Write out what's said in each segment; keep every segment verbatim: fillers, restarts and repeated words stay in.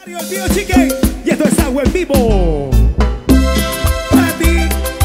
El Pío Chique, y esto es Agua en Vivo. Para ti.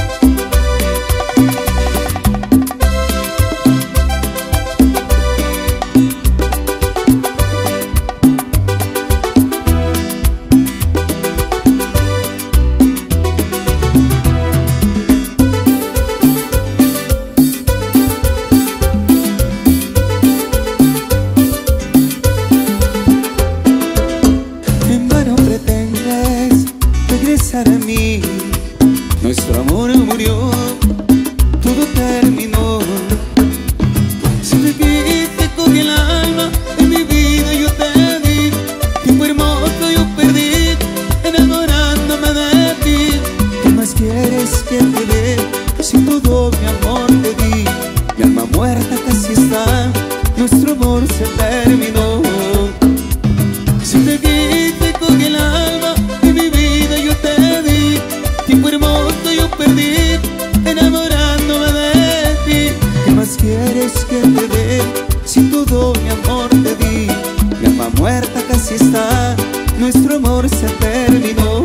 A mí, nuestro amor murió, todo terminó. Si te quité con el alma, en mi vida yo te di. Tiempo hermoso yo perdí, enamorándome de ti. ¿Qué más quieres que te dé? Si todo mi amor te di. Mi alma muerta casi está, nuestro amor se terminó. Si te quité con el alma, en mi vida yo te di. Tiempo hermoso yo perdí, enamorándome de ti. ¿Qué más quieres que te dé? Si todo mi amor te di. Mi alma muerta casi está, nuestro amor se terminó.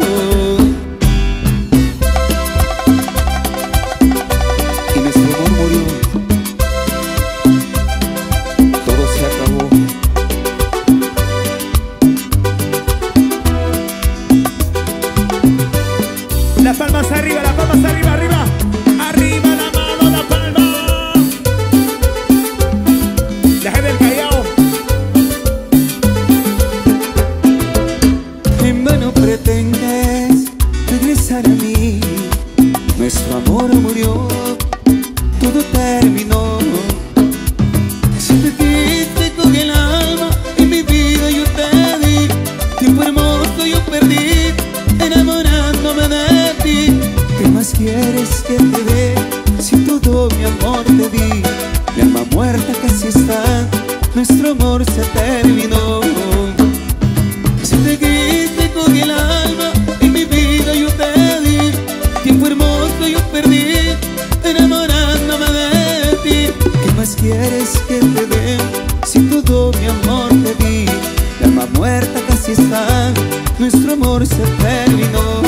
Y nuestro amor murió, todo se acabó. Las palmas arriba, las palmas arriba, arriba. Arriba la mano, la palma. La gente del Callao. En vano pretendes regresar a mí. Nuestro amor murió, todo terminó. Si te quité con el alma, en mi vida yo te di. Tiempo hermoso yo perdí, enamorándome de ti. ¿Qué más quieres que te dé? Si todo mi amor te di. Mi alma muerta casi está, nuestro amor se terminó. Si te quité con el alma, en mi vida yo te di. Tiempo hermoso yo perdí, enamorándome de ti. ¿Qué más quieres que te dé? Si todo mi amor te di. Mi alma muerta casi está, nuestro amor se terminó.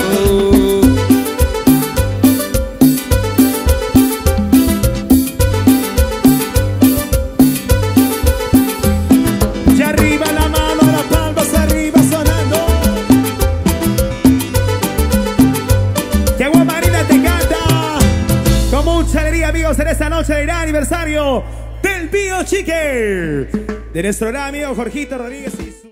Y arriba la mano, las palmas arriba sonando. Que Agua Marina te canta con mucha alegría, amigos, en esta noche de gran aniversario del Pío Chique, de nuestro gran amigo Jorgito Rodríguez y su